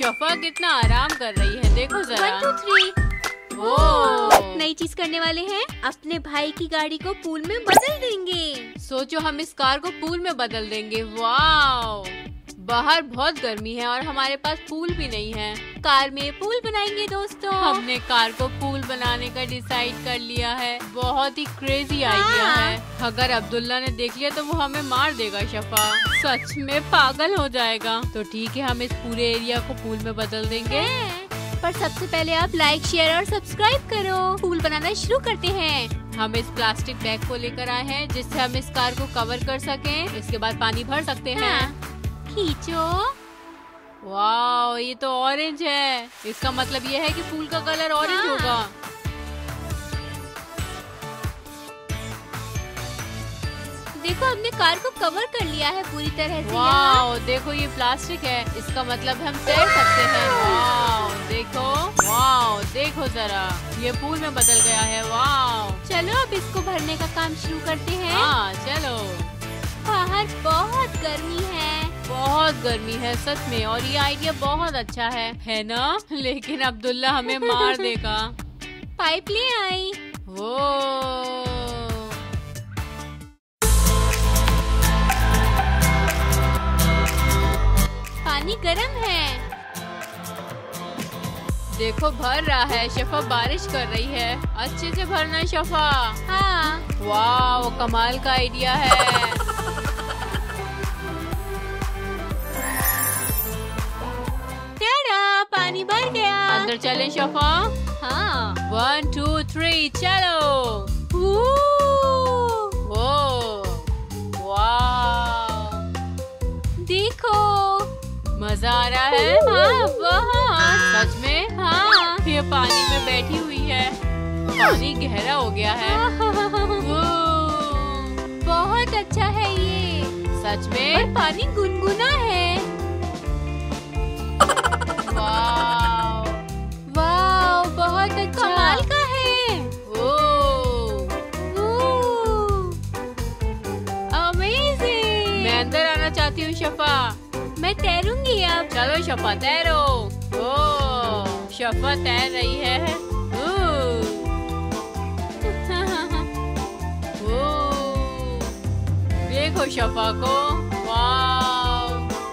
शफा कितना आराम कर रही है, देखो जरा। 1 2 3। ओह, नई चीज करने वाले हैं, अपने भाई की गाड़ी को पूल में बदल देंगे। सोचो हम इस कार को पूल में बदल देंगे। वाओ, बाहर बहुत गर्मी है और हमारे पास पूल भी नहीं है। कार में पूल बनाएंगे दोस्तों। हमने कार को पूल बनाने का डिसाइड कर लिया है। बहुत ही क्रेजी आइडिया है। अगर अब्दुल्ला ने देख लिया तो वो हमें मार देगा शफा, सच में पागल हो जाएगा। तो ठीक है, हम इस पूरे एरिया को पूल में बदल देंगे। पर सबसे पहले आप लाइक, शेयर और सब्सक्राइब करो। पूल बनाना शुरू करते हैं। हम इस प्लास्टिक बैग को लेकर आए हैं जिससे हम इस कार को कवर कर सकें। इसके बाद पानी भर सकते हैं। खींचो। वाओ, ये तो ऑरेंज है। इसका मतलब ये है कि पूल का कलर ऑरेंज होगा। देखो, हमने कार को कवर कर लिया है पूरी तरह से। वाओ, देखो ये प्लास्टिक है, इसका मतलब हम तैर सकते हैं। वाओ देखो, वाओ देखो जरा, ये पूल में बदल गया है। वाओ, चलो अब इसको भरने का काम शुरू करते हैं। हाँ चलो। बाहर बहुत गर्मी है। बहुत गर्मी है सच में, और ये आइडिया बहुत अच्छा है ना? लेकिन अब्दुल्ला हमें मार देगा। पाइप ले आई। वो पानी गर्म है। देखो भर रहा है। शफा बारिश कर रही है। अच्छे से भरना शफा। हाँ। वाओ, कमाल का आइडिया है। पानी भर गया। अंदर चले शफा। हाँ। 1 2 3 चलो। वाह, देखो मजा आ रहा है। हाँ बहुत। सच में? हाँ। ये पानी में बैठी हुई है। पानी गहरा हो गया है। बहुत अच्छा है ये। सच में? और पानी गुनगुना है। वाव, वाव, बहुत अच्छा, कमाल का है। अमेजिंग। मैं अंदर आना चाहती हूँ शफा। मैं तैरूंगी अब। चलो शफा तैरो। शफा तैर रही है। देखो शफा को। वाव,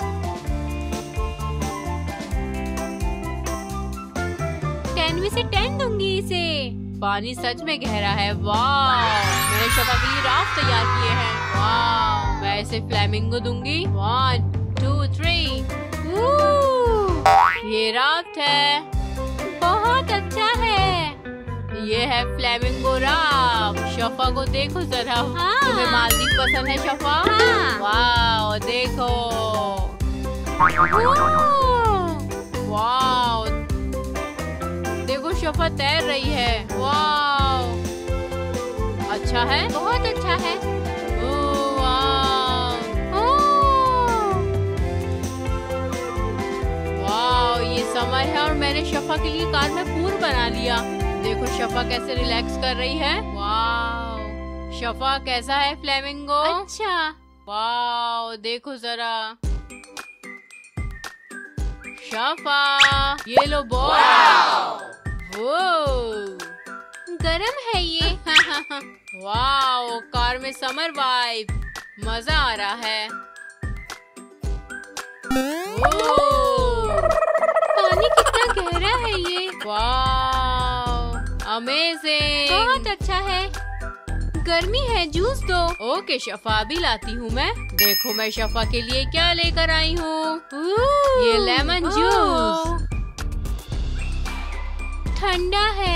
10 में से 10 दूंगी इसे। पानी सच में गहरा है। वाव, मैंने शफा के लिए राफ्ट तैयार किए हैं। वाव, मैं इसे फ्लेमिंगो दूंगी। 1 2 3। ये राफ्ट है। बहुत अच्छा है। ये है फ्लेमिंगो राफ्ट। शफा को देखो जरा। हाँ। तुम्हें मालदीव पसंद है शफा? हाँ। वाव देखो। वाव देखो, शफा तैर रही है। वाव, अच्छा है। बहुत अच्छा है। वाव, ये समर है और मैंने शफा के लिए कार में पूल बना लिया। देखो शफा कैसे रिलैक्स कर रही है। वाव, शफा कैसा है फ्लेमिंगो? अच्छा। वाव देखो जरा। शफा, ये लो बॉल। गरम है ये। वाव, कार में समर वाइब, मजा आ रहा है। पानी कितना गहरा है ये। Wow, amazing. बहुत अच्छा है। गर्मी है, जूस दो। ओके शफा, अभी लाती हूँ मैं। देखो मैं शफा के लिए क्या लेकर आई हूँ। ये लेमन जूस। ठंडा है।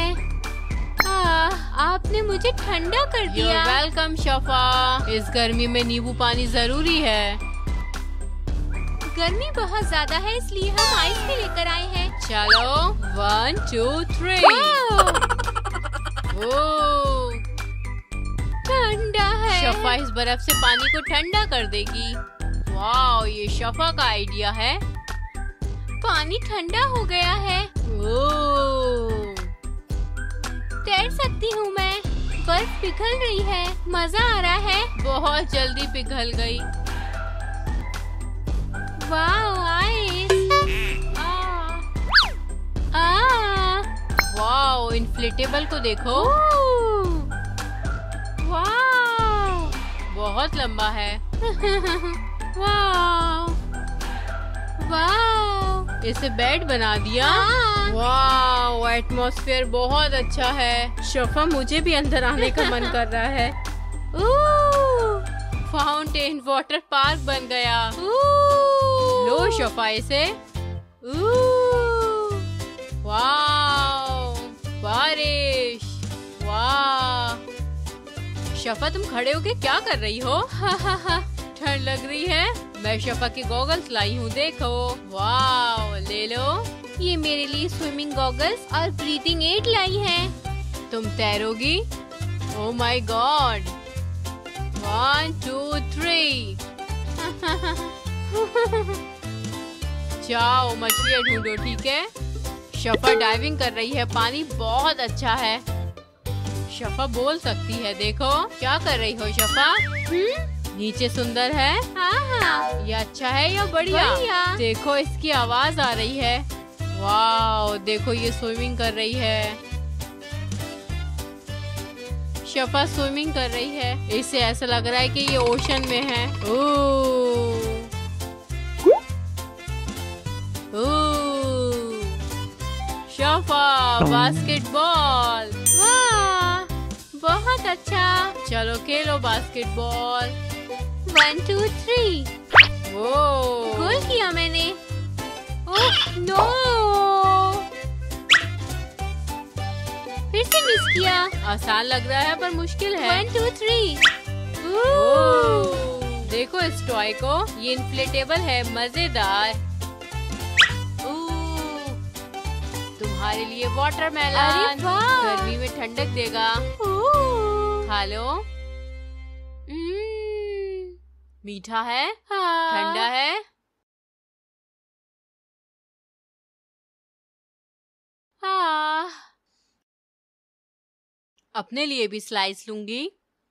आपने मुझे ठंडा कर दिया। वेलकम शफा। इस गर्मी में नींबू पानी जरूरी है। गर्मी बहुत ज्यादा है इसलिए हम आइस भी लेकर आए हैं। चलो 1 2 3। ठंडा है। शफा इस बर्फ से पानी को ठंडा कर देगी। वाह, ये शफा का आइडिया है। पानी ठंडा हो गया है। तैर सकती हूँ मैं। बर्फ पिघल रही है। मजा आ रहा है। बहुत जल्दी पिघल गई। वाह, आइस। इन्फ्लेटेबल को देखो। वाव, बहुत लंबा है। वाव, वाव, इसे बेड बना दिया। हाँ। वाव, एटमॉस्फेयर बहुत अच्छा है। शफा, मुझे भी अंदर आने का मन कर रहा है। फाउंटेन वाटर पार्क बन गया। लो शफा इसे। वाव, बारिश। वाह शफा, तुम खड़े होके क्या कर रही हो? ठंड लग रही है। मैं शफा के गॉगल्स लाई हूँ, देखो। वाव, ले लो। ये मेरे लिए स्विमिंग गॉगल्स और ब्रीथिंग एड लाई है। तुम तैरोगी? ओह माय गॉड। 1 2 3। जाओ मछलियाँ ढूंढो, ठीक है? शफा डाइविंग कर रही है, पानी बहुत अच्छा है। शफा बोल सकती है, देखो। क्या कर रही हो शफा? नीचे सुंदर है। हाँ। ये अच्छा है या बढ़िया? बढ़िया। देखो इसकी आवाज आ रही है। वाओ, देखो ये स्विमिंग कर रही है। शफा स्विमिंग कर रही है। इससे ऐसा लग रहा है कि ये ओशन में है। Oh, Shafa basketball. वाह, बहुत अच्छा। चलो खेलो बास्केटबॉल। 1 2 3। वो गोल किया मैंने। ओह नो, फिर से मिस किया। आसान लग रहा है पर मुश्किल है। 1 2 3। देखो इस टॉय को, ये इन्फ्लेटेबल है, मजेदार। तुम्हारे लिए वाटरमेलन। अरे वाह। गर्मी में ठंडक देगा। खा लो। मीठा है, हाँ। ठंडा है। हाँ। अपने लिए भी स्लाइस लूंगी।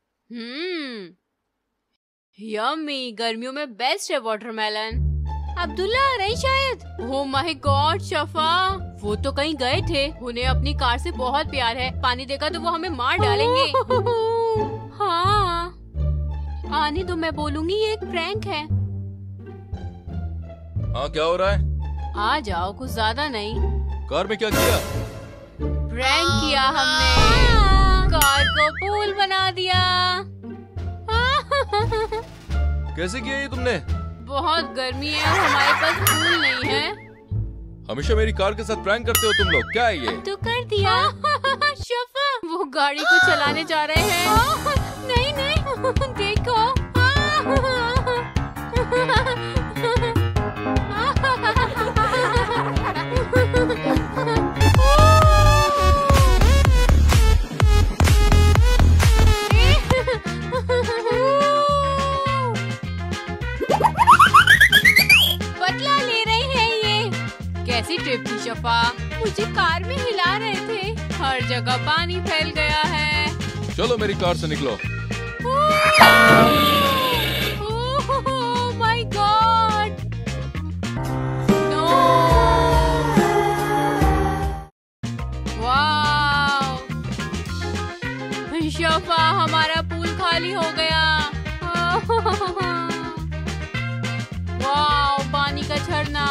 यम्मी, गर्मियों में बेस्ट है वाटरमेलन। अब्दुल्ला आ रही शायद। ओह माय गॉड शफा, वो तो कहीं गए थे। उन्हें अपनी कार से बहुत प्यार है। पानी देखा तो वो हमें मार डालेंगे। हाँ, आने दो, मैं बोलूंगी ये एक प्रैंक है। हाँ, क्या हो रहा है? आ जाओ, कुछ ज्यादा नहीं। कार में क्या किया? प्रैंक किया हमने। कार को पूल बना दिया। कैसे किया ये तुमने? बहुत गर्मी है और हमारे पास पूल नहीं है। हमेशा मेरी कार के साथ प्रैंक करते हो तुम लोग, क्या है ये? तो कर दिया। शफा, वो गाड़ी को चलाने जा रहे हैं। नहीं नहीं, देखो। बदला ले रहे हैं ये। कैसी ट्रिप थी शफा? मुझे कार में हिला रहे थे। हर जगह पानी फैल गया है। चलो मेरी कार से निकलो। Oh my god, no. Wow Shafa, हमारा पूल खाली हो गया। वाव, पानी का झरना।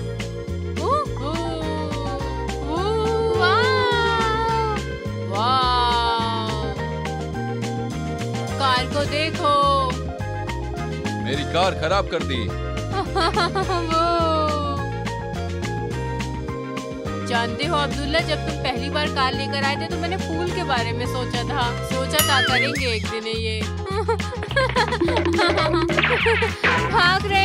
कार को देखो। मेरी कार खराब कर दी। जानते हो अब्दुल्ला, जब तुम पहली बार कार लेकर आए थे तो मैंने पूल के बारे में सोचा था करेंगे एक दिन ये। भाग रहे।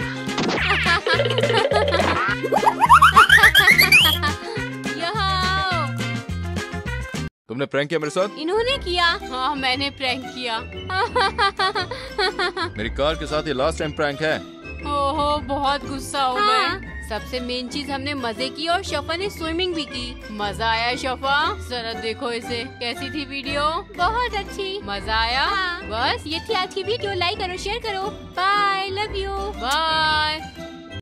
यहाँ तुमने प्रैंक किया मेरे साथ? इन्होंने किया। हाँ, मैंने प्रैंक किया। मेरी कार के साथ ये लास्ट टाइम प्रैंक है। ओहो, बहुत गुस्सा हो हाँ। गए। सबसे मेन चीज, हमने मजे की और शफा ने स्विमिंग भी की। मजा आया शफा? जरा देखो इसे, कैसी थी वीडियो? बहुत अच्छी। मजा आया। हाँ। बस ये थी आज की वीडियो। लाइक करो, शेयर करो। Bye, love you. बाय।